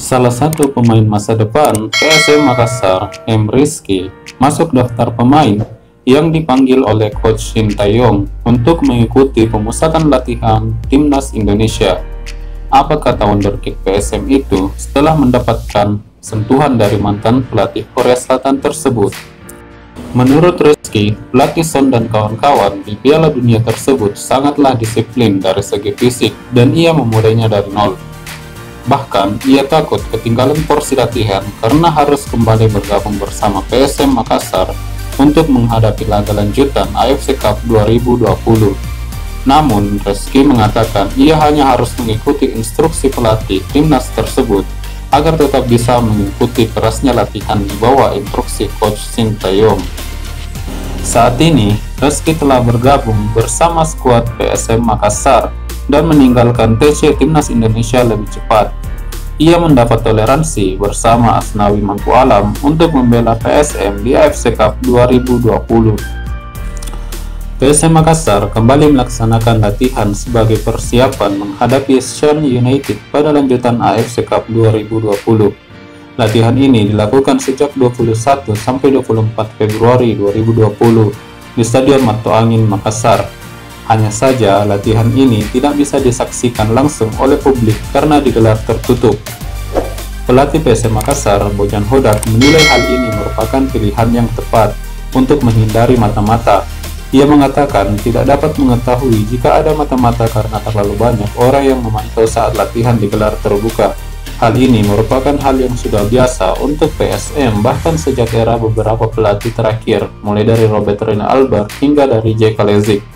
Salah satu pemain masa depan PSM Makassar, M. Rizky, masuk daftar pemain yang dipanggil oleh Coach Sintayong untuk mengikuti pemusatan latihan Timnas Indonesia. Apa kata wonderkid PSM itu setelah mendapatkan sentuhan dari mantan pelatih Korea Selatan tersebut? Menurut Rizky, pelatih Son dan kawan-kawan di Piala Dunia tersebut sangatlah disiplin dari segi fisik dan ia memulainya dari nol. Bahkan, ia takut ketinggalan porsi latihan karena harus kembali bergabung bersama PSM Makassar untuk menghadapi laga lanjutan AFC Cup 2020. Namun, Rizky mengatakan ia hanya harus mengikuti instruksi pelatih timnas tersebut agar tetap bisa mengikuti kerasnya latihan di bawah instruksi Coach Sintayong. Saat ini, Rizky telah bergabung bersama skuad PSM Makassar dan meninggalkan TC Timnas Indonesia lebih cepat. Ia mendapat toleransi bersama Asnawi Mangku Alam untuk membela PSM di AFC Cup 2020. PSM Makassar kembali melaksanakan latihan sebagai persiapan menghadapi Shan United pada lanjutan AFC Cup 2020. Latihan ini dilakukan sejak 21 sampai 24 Februari 2020 di Stadion Mato Angin, Makassar. Hanya saja latihan ini tidak bisa disaksikan langsung oleh publik karena digelar tertutup. Pelatih PSM Makassar, Bojan Hodak, menilai hal ini merupakan pilihan yang tepat untuk menghindari mata-mata. Ia mengatakan tidak dapat mengetahui jika ada mata-mata karena terlalu banyak orang yang memantau saat latihan digelar terbuka. Hal ini merupakan hal yang sudah biasa untuk PSM bahkan sejak era beberapa pelatih terakhir, mulai dari Robert Rene Albert hingga dari J. Kalezik.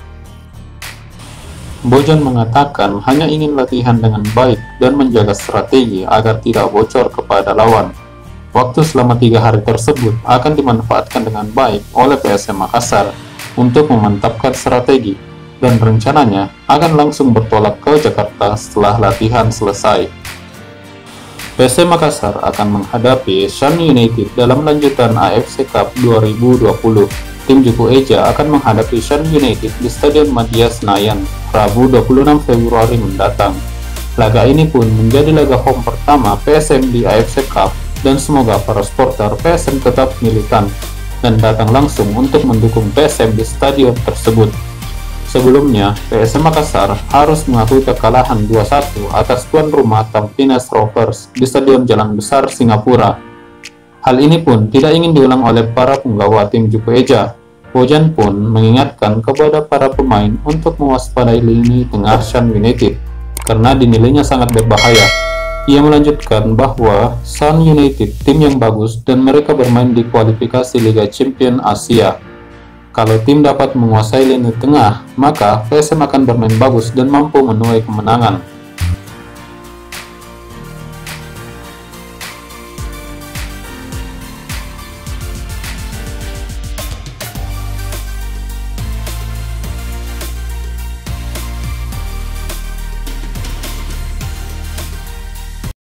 Bojan mengatakan hanya ingin latihan dengan baik dan menjaga strategi agar tidak bocor kepada lawan. Waktu selama 3 hari tersebut akan dimanfaatkan dengan baik oleh PSM Makassar untuk memantapkan strategi dan rencananya akan langsung bertolak ke Jakarta setelah latihan selesai. PSM Makassar akan menghadapi Shan United dalam lanjutan AFC Cup 2020. Tim Juku Eja akan menghadapi Shan United di Stadion Madia Senayan, Rabu 26 Februari mendatang. Laga ini pun menjadi laga home pertama PSM di AFC Cup dan semoga para supporter PSM tetap militan dan datang langsung untuk mendukung PSM di stadion tersebut. Sebelumnya, PSM Makassar harus mengakui kekalahan 2-1 atas tuan rumah Tampines Rovers di Stadion Jalan Besar, Singapura. Hal ini pun tidak ingin diulang oleh para penggawa tim Juku Eja. Bojan pun mengingatkan kepada para pemain untuk mewaspadai lini tengah Shan United karena dinilainya sangat berbahaya. Ia melanjutkan bahwa Shan United tim yang bagus dan mereka bermain di kualifikasi Liga Champions Asia. Kalau tim dapat menguasai lini tengah, maka PSM akan bermain bagus dan mampu menuai kemenangan.